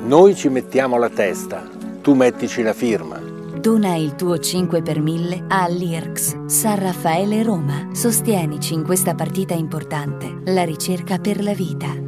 Noi ci mettiamo la testa, tu mettici la firma. Dona il tuo 5 per 1000 all'IRCS San Raffaele Roma. Sostienici in questa partita importante, la ricerca per la vita.